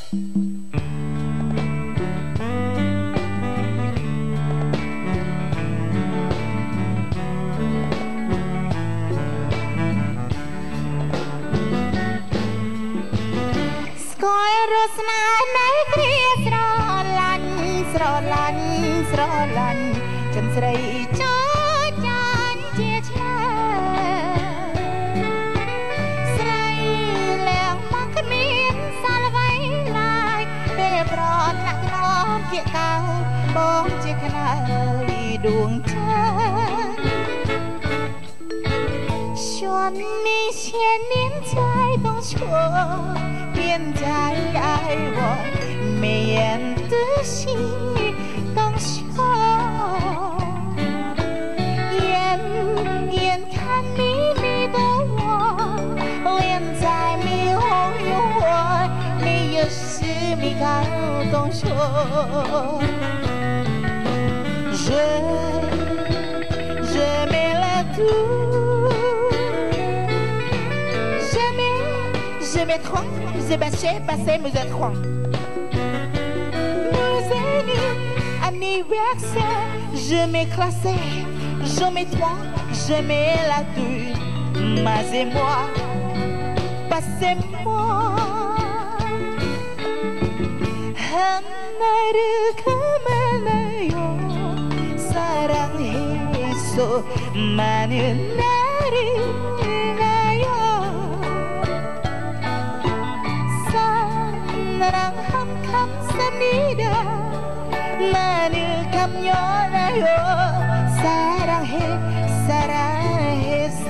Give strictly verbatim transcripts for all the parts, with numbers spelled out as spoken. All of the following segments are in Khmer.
จนใส่จอจานเจียชาใส่แล้วมักมีนสารไว้ลายเรียบร้อยหนักน้อมเกี่ยเก่าบองเจียขนาดดวงจันทร์ชวนมีเชียนเนียนใจต้องชวนเปลี่ยนใจไอ้วอนไม่ยันตื้อชีต้องชอบเย็นเย็นคันมีมีตัววอนเลียนใจมีห้องอยู่วันมี有时มีการต้องชอบJe, je mets la tour. Je mets, je mets trois, je bâché, passé, vous êtes trois. Nous aînés, anniversaire, je mets classé, je mets trois, je mets la tour. Mais et moi, passez-moi. 하나를 감아나요. 사랑해서 많은 나를 나요 사랑함 감사합니다 나를 감연하여 사랑해 사랑했어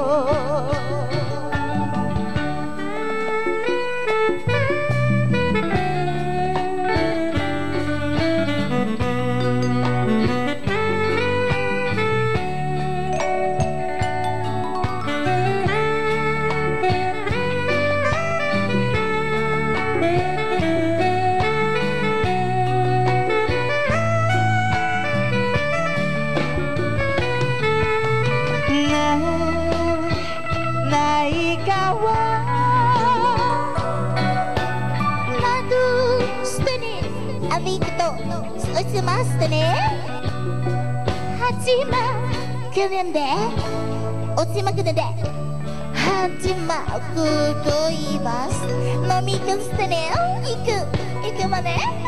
하지마 그런데 오지마 그런데 하지마 그도 이바스 너 미쳤으네 이그 이그만해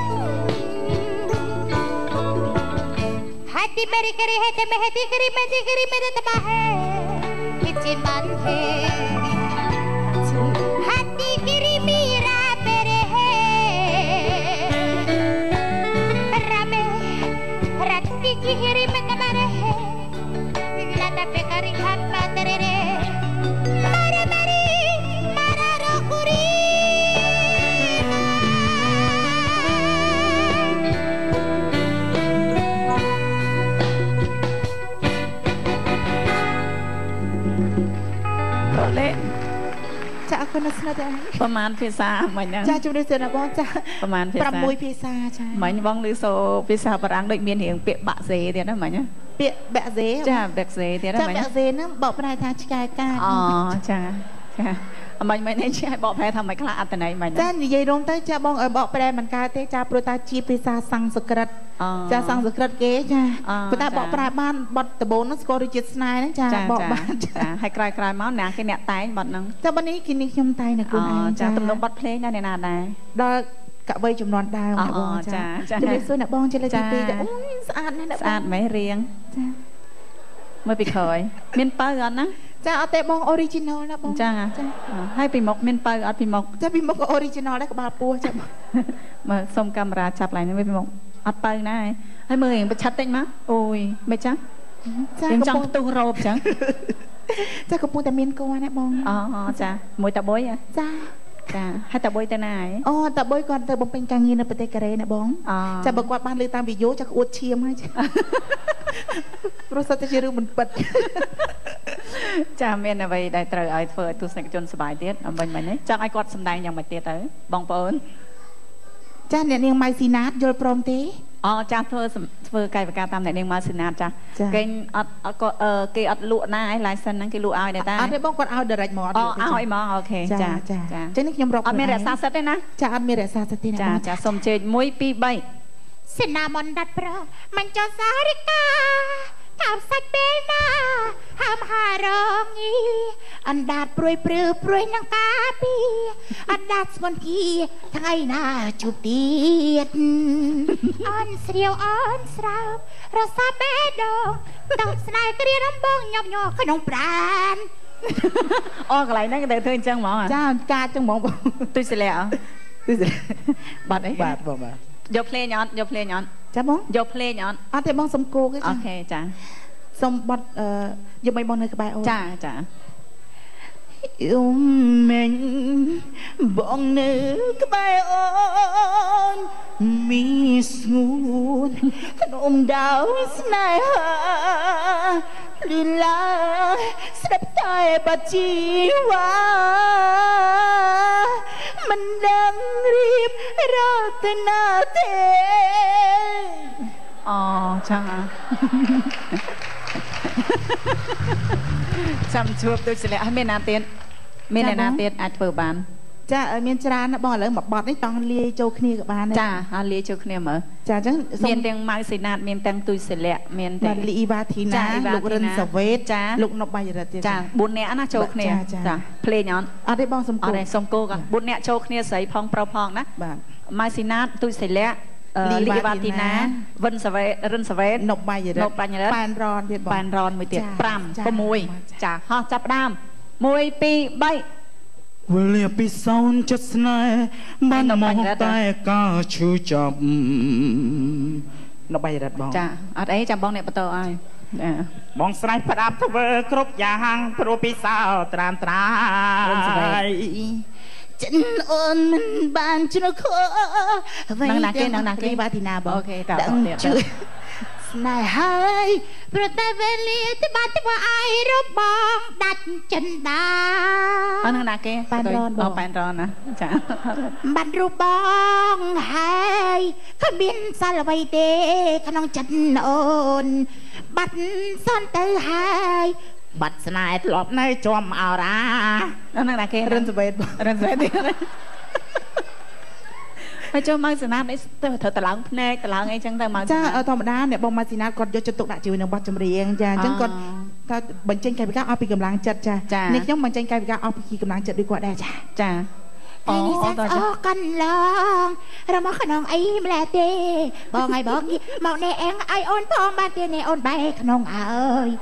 하티 메리 그리 해티 메 해티 그리 메디 그리 메디 타마해 하지만 해 하티 그리 미라 베레해 라메 라티 기히리ประมาณพิซซ่าเหมือนจ้าจุดเดือนบ้องจ้าประมาณพิซซ่าประมุยพิซซ่าใช่เหมือนบ้องลือโซพิซซ่าปรังโดยเมียนเหงเปียบะเซเดียวนั่นเหมือนเนี่ยเปียบะเซจ้าแบกเซเดียวนั่นเหมือนจ้าแบกเซนั่นบอกปลายทางชิกายกาอ๋อจ้าจ้ามันไม่ได้ใช่บอกแพ้ทำไมคลาอัตไหนมันจ้าใหญ่ลงใต้จ้าบ้องเออบอกแปลมันกาเตจ้าโปรตาจีพิซซ่าสังสกัดจ้าสังสกัดเก๋จ้าแต่บอกปลายบ้านบดตะโบนนั่นสกอริจิตสไนนั่นจ้าบอกบ้านจ้าให้กลายกลายม้าหนังแค่เนี้ยตายบดนั่งจ้าวันนี้กินนิยมตายนะคุณจ้าตำนงบดเพลงนั่นในนาได้ดอกะใบจำนวนดาวนะบ้องจ้าจะได้ซื้อนะบ้องจะเลยจีปีแต่สะอาดนั่นนะสะอาดไม่เรียงจ้าเมื่อปีเคยเมียนป้าก่อนนะจ้าเอาแต่บ้องออริจินอลนะบ้องจ้าให้ปีมกเมียนป้าเอาปีมกจ้าปีมกก็ออริจินอลได้กับบาปัวจ้ามาส่งกำราจับไหลนี่ปีมกอัดไปนะให้มือเองไปชัดเต็งมั้ยโอ้ยไม่จ้ายังจังตู้โรบจ้าจ้ากระปุกแต่เมียนกัวนะบ้องอ๋อจ้ามวยตะบอยอ่ะจ้าจ้าให้ตะบอยแต่ไหนอ๋อตะบอยก่อนแต่บ้องเป็นการเงินในประเทศกะเรนะบ้องจ้าบอกว่าบ้านเลยตามวิโยจะอวดเชียมให้จ้ารู้สึกจะรู้มันปัดจ้าเมียนอะไรได้ตระไอเฟอร์ตุสเนกจนสบายเด็ดบันบันนี้จ้าไอกอดสำได้ยังไม่เตี้ยเต๋อบ้องปนจ้าเนี่ยยังไม่ซีนัดโยนปลอมเต๋ออ๋อจ้าធ្វើធ្វើកាយវិការតាមអ្នកនាងមកសេណាតចាគេអត់អត់ក៏គេអត់លក់ណាឯង license ហ្នឹងគេលក់ឲ្យដែរតាអត់ទេបងគាត់ឲ្យ direct មកអត់លក់ទេឲ្យហ្មងអូខេចាចាចាអញ្ចឹងនេះខ្ញុំរកអត់មានរក្សាសិទ្ធទេណាចាអត់មានរក្សាសិទ្ធទេណាចាចាសូមជើញមួយពីរបីសេណាមនដាត់ប្រមិនចោសារិកាតាមសាច់ពេលណាហាមហារងីអណ្ដាតព្រួយព្រឺព្រួយនឹងកាពីអណ្ដាតស្មន់គីថ្ងៃណាជួបទៀតអនស្រាវអនស្រាវរសាបេដងទៅស្នេហ៍គ្រាដំបងញាប់ញ័រក្នុងប្រាណអូកន្លែងហ្នឹងគេទៅធ្វើអញ្ចឹងហ្មងចាកាចអញ្ចឹងហ្មងទុយសិលាទុយសិលាបាត់អីបាទបងបាទយកភ្លេងអត់យកភ្លេងអត់ចាបងយកភ្លេងអត់អត់ទេបងសុំគោគេចាអូខេចាសុំបត់អឺយកមិនបងនៅក្បែរអូនចាចាយំមិញបងនៅក្បែរអូនមានស្ងួនក្នុងដៅស្នេហាលីឡាស្ដាប់តែបាត់ជីវ៉ាមិនដឹងរៀបរត់ទៅណាទេអូចាចាំជួបដូចស្លាកមានណាទៀតមានណាទៀតអាចធ្វើបានចាមានច្រើនណាបងឥឡូវមកបត់នេះចង់លាយចូលគ្នាក៏បានចាហើយលាយចូលគ្នាមើលចាអញ្ចឹងមានទាំងម៉ៅសេណាតមានទាំងទុយសិលាមានទាំងលីអ៊ីវ៉ាធីណាលោករិនសាវ៉េតចាលោកណុបបាយរិទ្ធទៀតចាបួននាក់ណាចូលគ្នាចាភ្លេងអត់អត់ទេបងសុំគោអត់ទេសុំគោក៏បួននាក់ចូលគ្នាស្រីផងប្រុសផងណាបាទម៉ៅសេណាតទុយសិលាលីវ៉ាធីណាវិនសាវ៉េតរិនសាវ៉េតណុបបាយរិទ្ធណុបបាយរិទ្ធប៉ែនរនទៀតបងប៉ែនរនមួយទៀតប្រាំ 6ចាហោះចាប់ផ្ដើមមួយពីរបីវេលាពីសោនចិត្តស្នេហ៍បានមកតែការឈឺចាប់នៅបាយរ៉ាត់បងចាអត់អីចាំបងអ្នកបន្តឲ្យបងស្រ័យផ្ដាប់ធ្វើគ្រប់យ៉ាងព្រោះពីសោត្រានត្រាយចិនអូនមិនបានជ្រកខនឹងណាគេនឹងណាគេបាទីណាបងអូខេតើជួយស្នេហ៍ហើយព្រោះតែវេលាទីបាត់ទីว่าអាយរបស់ដាច់ចិនដាអនឹងណាគេប៉ែនរនបងប៉ែនរនណាចាបាត់រូបបងហើយគ្មានសាល់អ្វីទេក្នុងចិត្តអូនបាត់សន់ទៅហើយបាត់ស្នេហ៍ធ្លាប់នៅជាប់អរ៉ាអនឹងណាគេរិនសវេតរិនសវេតទៀតហើយចូលមកសេណាតនេះទៅត្រូវតឡើងភ្នែកតឡើងអីចឹងទៅមកចាធម្មតាអ្នកបងមកសេណាតគាត់យកចិត្តទុកដាក់ជួយនឹងបទចម្រៀងចាអញ្ចឹងគាត់ថាបញ្ចេញកាយវិការអស់ពីកម្លាំងចិត្តចានេះខ្ញុំបញ្ចេញកាយវិការអស់ពីកម្លាំងចិត្តដូចគាត់ដែរចាចាអូអូកន្លងរមកក្នុងអីម្លេះទេបងឲ្យបងមកនេះអេងឲ្យអូនផងបានទេនេះអូនបែកក្នុងអើយ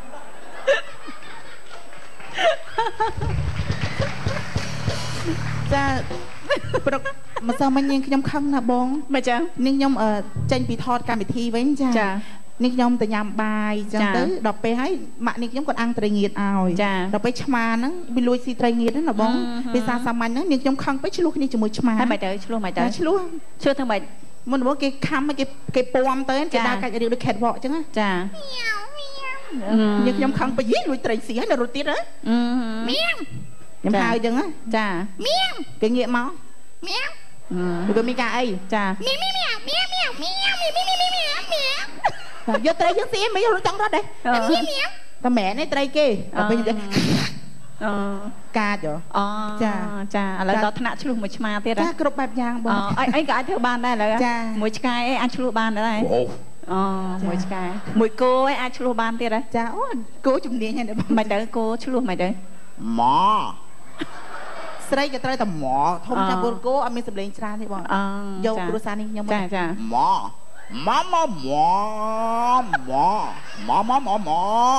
ចាព្រឹកម្សិលមិញនាងខ្ញុំខឹងណាបងមិនចឹងនេះខ្ញុំចេញពីថតកម្មវិធីវិញចានេះខ្ញុំទៅញ៉ាំបាយចឹងទៅដល់ពេលហើយម៉ាក់នេះខ្ញុំគាត់អាំងត្រីងៀតឲ្យដល់ពេលឆ្មាហ្នឹងវាលួចស៊ីត្រីងៀតហ្នឹងណាបងភាសាសាមញ្ញហ្នឹងនាងខ្ញុំខឹងពេកឆ្លោះគ្នាជាមួយឆ្មាហើយមិនទៅឆ្លោះមិនទៅឆ្លោះឆ្លោះធ្វើម៉េចមុនបងគេខំគេគេពំទៅគេដើរកាច់រឿងដូច catwalk ចឹងចានាងខ្ញុំខឹងពេកលួចត្រីស៊ីហើយនៅរត់ទៀតហ៎មៀងខ្ញុំហៅចឹងចាមៀងគេងាកមកមៀងវាមានការអីចាមៀងមៀងមៀងមៀងមៀងមៀងមៀងមៀងមៀងមៀងមៀងយកត្រីយើងស៊ីមិនយកចង់រត់ទេមៀងមៀងតែមែនទេត្រីគេដល់ពេលអូកាចអូចាចាឥឡូវដល់ថ្នាក់ឆ្លុះមួយឆ្មាទៀតចាគ្រប់បែបយ៉ាងបងអីអីក៏អាចធ្វើបានដែរឥឡូវមួយឆ្កែអីអាចឆ្លុះបានដែរអូមួយឆ្កែមួយគោអីអាចឆ្លុះបានទៀតហ៎ចាអូគោជំនាញហ្នឹងមិនទៅគោឆ្លុះមិនទៅម៉ោស្រីក៏ត្រូវតែម៉ោធំចាំពលគោអត់មានសម្លេងច្រើនទេបងយកគ្រួសារនេះខ្ញុំចាចាម៉ោម៉ាម៉ាម៉ោម៉ោម៉ាម៉ាម៉ាម៉ោ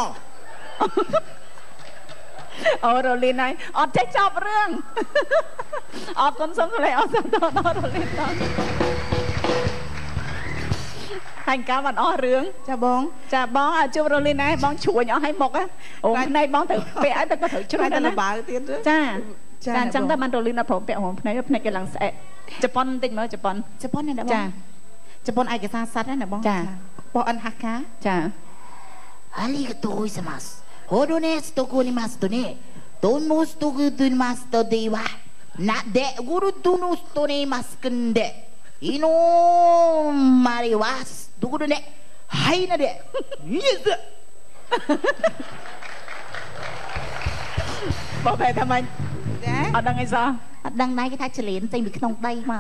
អូរ៉ូលីនហើយអត់ចេះចប់រឿងអត់គុណសុំលេអត់ទៅដល់រ៉ូលីនដល់ហើយកាលមិនអស់រឿងចាបងចាបងឲ្យជួបរ៉ូលីនដែរបងឈួញអស់ឲ្យមុខអូភ្នែកបងទៅពាក់ឲ្យទៅក៏ត្រូវជ្រុះទៅបើទៀតចាចាអញ្ចឹងទៅបានរ៉ូលីនអត់ព្រមពាក់ហងភ្នែកភ្នែកគេឡើងស្អែកជប៉ុនបន្តិចមើលជប៉ុនជប៉ុនណាបងចាជប៉ុនឯកសារសត្វណាបងចាបោះអិនហាកាចាអាលីកាតូអ៊ីសាម៉ាស់ហូដូនេស្តូកូនីម៉ាស្តូនេតូនម៉ូស្តូកូឌូនម៉ាស្តូឌីវ៉ាណាដេហ្គូរូទូនូស្តូនេម៉ាស្កិនដេអ៊ីណូម៉ារីវ៉ាស្ดูดูเนี่ยให้นะเด็กนี่สิบอกไปทำไมเอาดังไงซะดังไหนก็ทักเฉลียนใจมีขนมใบมา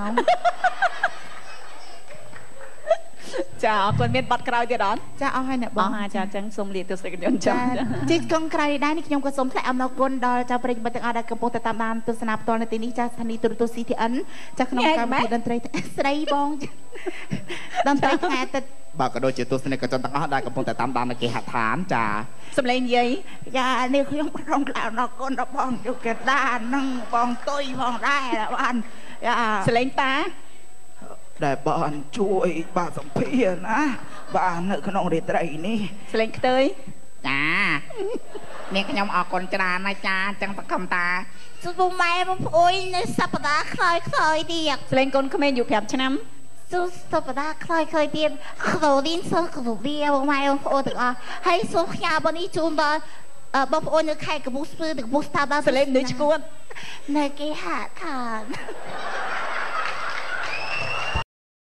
จ้าคนเมียนบัดกลายเดี๋ยวดอนจ้าเอาให้เนี่ยบอกจ้าจังสมเลียตัวสิกันยนจ้าจิตกองใครได้นี่ยมกระสมแค่อำนาจกลดอจ้าปริบัติอาดากระโปงแต่ตามตามตัวสนับตัวในตีนี้จ้าธนีตัวตัวสีที่อันจากขนมการพูดดนตรีใส่บองดนตรีแค่แต่บอกกระโดดจิตตัวสนิทกระจนตั้งอาดากระโปงแต่ตามตามในเกหฐานจ้าสำเร็จยัยจ้าเนี่ยเขายังร้องกล่าวนกลบองอยู่เกิดด้านนั่งบองตุ้ยบองได้ละวันจ้าสำเร็จตาได้บ้านช่วยบ้านสมเพียรนะบ้านนึกขนมเด็ดไรนี่เสลงเตยจ้าเนี่ยขยมออกคนจรานะจ้าจังตะคำตาสุดแม่ผมโอ้ยในสัปดาห์เคยเคยเดียกเสลงคนขมิ้นอยู่แผบชนะสุดสัปดาห์เคยเคยเดียกขนมดินส้มขนมเบียร์ผมไม่ผมโอ้ถึงอ่ะให้สุขยาบนี้จูนบอลเอ่อบอลโอ้ยนึกใครกับบุษปืนกับบุษตาบ้าเสลงนึกชกวนในเกหะทาน